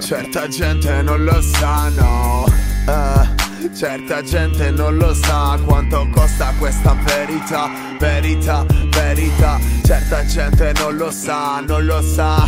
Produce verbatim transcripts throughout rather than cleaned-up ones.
Certa gente non lo sa, no. uh, Certa gente non lo sa quanto costa questa verità. Verità, verità. Certa gente non lo sa, non lo sa.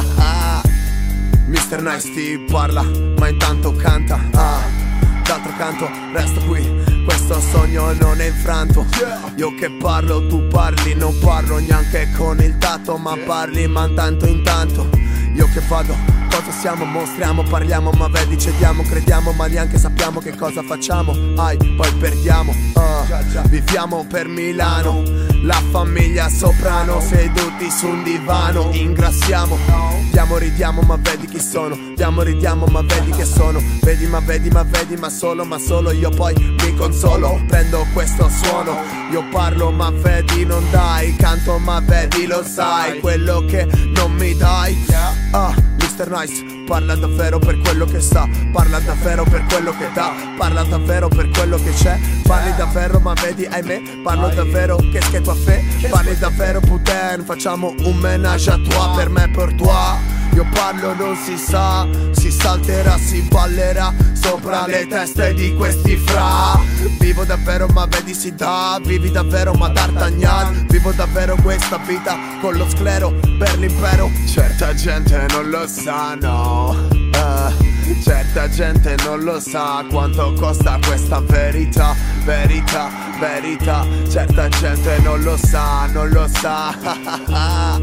mister Nice ti parla, ma intanto canta. ah. D'altro canto resto qui, questo sogno non è infranto. Io che parlo, tu parli, non parlo neanche con il tatto, ma parli man tanto in tanto. Io che vado, cosa siamo, mostriamo, parliamo, ma vedi cediamo, crediamo, ma neanche sappiamo che cosa facciamo. Ai, poi perdiamo, uh, viviamo per Milano, la famiglia soprano, seduti su un divano, ingrassiamo. Diamo, ridiamo, ma vedi chi sono. Diamo, ridiamo, ma vedi che sono. Vedi, ma vedi, ma vedi, ma solo, ma solo io poi mi consolo. Prendo questo suono, io parlo, ma vedi non dai. Canto, ma vedi lo sai, quello che non mi dai. Ah, mister Nice parla davvero per quello che sa, parla davvero per quello che dà, parla davvero per quello che c'è. Parli davvero, ma vedi, ahimè, parlo davvero, che schietto a fe. Parli davvero, putain, facciamo un ménage à toi, per me, per toi. Io parlo, non si sa, si salterà, si ballerà sopra le teste di questi fra. Vivo davvero, ma vedi si dà, vivi davvero, ma D'Artagnan. Vivo davvero questa vita con lo sclero per l'impero. Certa gente non lo sa, no. uh, Certa gente non lo sa quanto costa questa verità. Verità, verità. Certa gente non lo sa, non lo sa.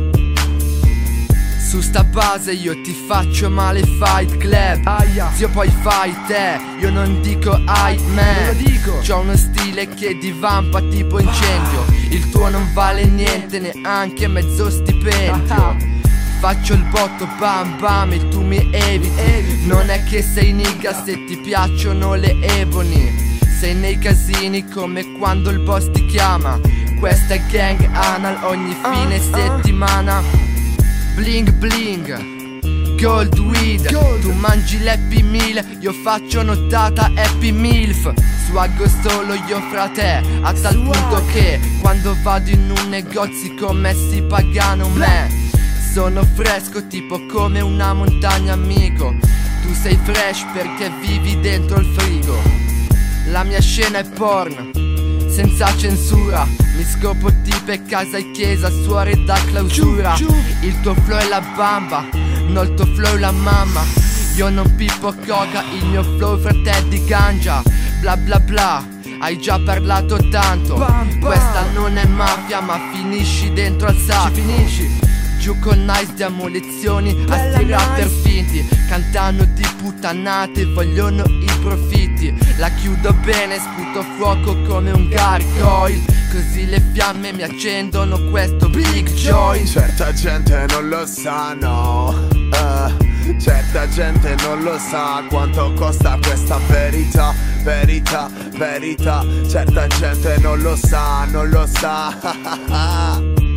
Su sta base io ti faccio male Fight Club. Aia. Zio poi fai te, io non dico ai me. C'ho uno stile che divampa tipo incendio. Il tuo non vale niente, neanche mezzo stipendio. Faccio il botto bam bam e tu mi eviti. Non è che sei nigga se ti piacciono le ebony. Sei nei casini come quando il boss ti chiama. Questa è gang anal ogni fine settimana. Bling bling, gold weed, gold. Tu mangi l'Happy Meal, io faccio nottata Happy Milf. Swaggo solo io fra te, a tal Swag. punto che quando vado in un negozio i commessi pagano me. Sono fresco tipo come una montagna amico. Tu sei fresh perché vivi dentro il frigo. La mia scena è porn, senza censura. Mi scopo tipe casa e chiesa, suore da clausura. Il tuo flow è la bamba, no il tuo flow è la mamma. Io non pippo coca, il mio flow frate è di ganja. Bla bla bla, hai già parlato tanto. Questa non è mafia ma finisci dentro al sacco. Ci finisci. Giù con Nice diamo lezioni a sti rapper finti. Cantano di puttanate, vogliono i profitti. La chiudo bene, sputo fuoco come un gargoyle. Così le fiamme mi accendono questo big joint. Certa gente non lo sa, no. uh, Certa gente non lo sa quanto costa questa verità. Verità, verità. Certa gente non lo sa, non lo sa.